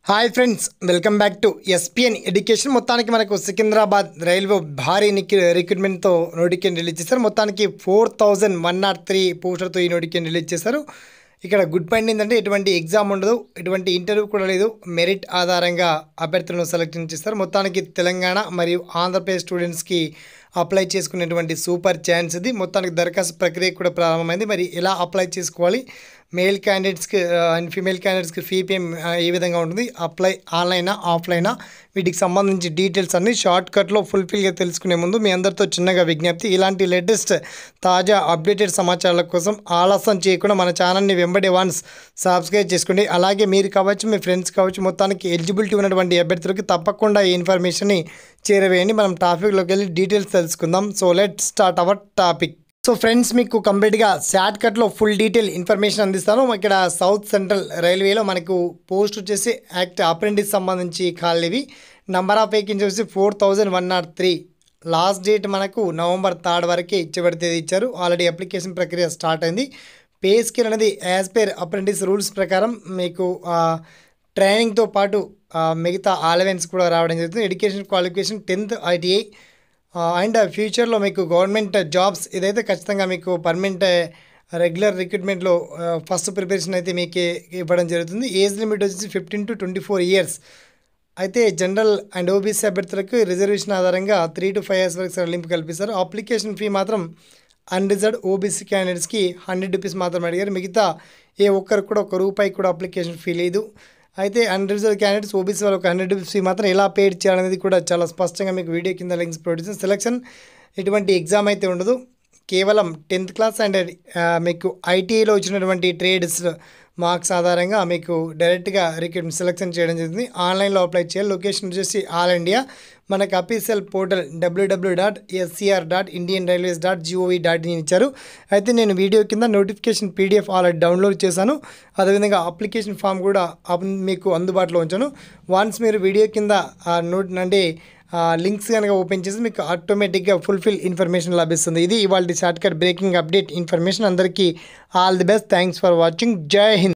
Hi friends, welcome back to SPN education. మొత్తానికి మనకు Secunderabad railway భారీ రిక్రూట్మెంట్తో నోటిఫికేషన్ రిలీజ్ చేశారు. మొత్తానికి 4103 పోస్టులతో ఈ నోటిఫికేషన్ రిలీజ్ చేశారు. ఇక్కడ గుడ్ పాయింట్ ఏంటంటే ఎటువంటి ఎగ్జామ్ ఉండదు, ఎటువంటి ఇంటర్వ్యూ కూడా లేదు. మెరిట్ ఆధారంగా అభ్యర్థులను సెలెక్షన్ చేస్తారు. మొత్తానికి తెలంగాణ మరియు ఆంధ్రప్రదేశ్ స్టూడెంట్స్కి అప్లై చేసుకునేటువంటి సూపర్ ఛాన్స్ ఇది. మొత్తానికి దరఖాస్తు ప్రక్రియ కూడా ప్రారంభమైంది. మరి ఎలా అప్లై చేసుకోవాలి, మేల్ క్యాండిడేట్స్కి అండ్ ఫీమేల్ క్యాండిడేట్స్కి ఫీ పే ఏ విధంగా ఉంటుంది, అప్లై ఆన్లైనా ఆఫ్లైనా, వీటికి సంబంధించి డీటెయిల్స్ అన్ని షార్ట్కట్లో ఫుల్ఫిల్గా తెలుసుకునే ముందు మీ అందరితో చిన్నగా విజ్ఞప్తి, ఇలాంటి లేటెస్ట్ తాజా అప్డేటెడ్ సమాచారాల కోసం ఆలస్యం చేయకుండా మన ఛానల్ని వెంబడి వన్స్ సబ్స్క్రైబ్ చేసుకోండి. అలాగే మీరు కావచ్చు, మీ ఫ్రెండ్స్ కావచ్చు, మొత్తానికి ఎలిజిబిలిటీ ఉన్నటువంటి అభ్యర్థులకి తప్పకుండా ఈ ఇన్ఫర్మేషన్ని చేరవేయండి. మనం టాపిక్లోకి వెళ్ళి డీటెయిల్స్ తెలుసుకుందాం. So let start our topic. So friends, మీకు కంప్లీట్గా షార్ట్కట్లో ఫుల్ డీటెయిల్ ఇన్ఫర్మేషన్ అందిస్తాను. ఇక్కడ సౌత్ సెంట్రల్ రైల్వేలో మనకు పోస్ట్ వచ్చేసి అప్రెంటిస్ సంబంధించి ఖాళీవి. నెంబర్ ఆఫ్ వేకెన్సీ వచ్చి 4103. లాస్ట్ డేట్ మనకు నవంబర్ 3 వరకే ఇచ్చబడితే ఇచ్చారు. ఆల్రెడీ అప్లికేషన్ ప్రక్రియ స్టార్ట్ అయింది. పే స్కేల్ అనేది యాజ్ పర్ అప్రెంటిస్ రూల్స్ ప్రకారం మీకు ట్రైనింగ్తో పాటు మిగతా అలవెన్స్ కూడా రావడం జరుగుతుంది. Education qualification 10th ITI and ఫ్యూచర్లో మీకు గవర్నమెంట్ జాబ్స్ ఇదైతే ఖచ్చితంగా మీకు పర్మనెంట్ రెగ్యులర్ రిక్రూట్మెంట్లో ఫస్ట్ ప్రిపరేషన్ అయితే మీకు ఇవ్వడం జరుగుతుంది. ఏజ్ లిమిట్ వచ్చేసి 15 to 24 years. అయితే జనరల్ అండ్ ఓబీసీ అభ్యర్థులకు రిజర్వేషన్ ఆధారంగా 3 to 5 years వరకు సడలింపు కల్పిస్తారు. అప్లికేషన్ ఫీ మాత్రం అన్రిజర్వ్డ్ ఓబీసీ క్యాండిడేట్స్కి 100 rupees మాత్రం అడిగారు. మిగతా ఏ ఒక్కరికి కూడా ₹1 కూడా అప్లికేషన్ ఫీ లేదు. అయితే అన్రిజర్వ్డ్ క్యాండిడేట్స్ ఓబీసీ వాళ్ళకి 100 rupees ఫీ మాత్రం ఎలా పేడ్ చేయాలనేది కూడా చాలా స్పష్టంగా మీకు వీడియో కింద లింక్స్ ప్రొడ్యూస్. సెలక్షన్ ఎటువంటి ఎగ్జామ్ అయితే ఉండదు, కేవలం 10th క్లాస్ అండ్ మీకు ఐటీఐలో వచ్చినటువంటి ట్రేడ్స్ మార్క్స్ ఆధారంగా మీకు డైరెక్ట్గా రిక్రూట్మెంట్ సెలెక్షన్ చేయడం జరుగుతుంది. ఆన్లైన్లో అప్లై చేయాలి. లొకేషన్ వచ్చేసి ఆల్ ఇండియా. మనకు అఫీషియల్ పోర్టల్ www.scr.indianrailways.gov.in ఇచ్చారు. అయితే నేను వీడియో కింద నోటిఫికేషన్ PDF ఆల్రెడీ డౌన్లోడ్ చేశాను. అదేవిధంగా అప్లికేషన్ ఫామ్ కూడా మీకు అందుబాటులో ఉంచాను. వన్స్ మీరు వీడియో కింద లింక్స్ కనుక ఓపెన్ చేసి మీకు ఆటోమేటిక్గా ఫుల్ఫిల్ ఇన్ఫర్మేషన్ లభిస్తుంది. ఇది ఇవాళ షార్ట్కట్ బ్రేకింగ్ అప్డేట్ ఇన్ఫర్మేషన్. అందరికీ all the best. Thanks for watching. జై హింద్.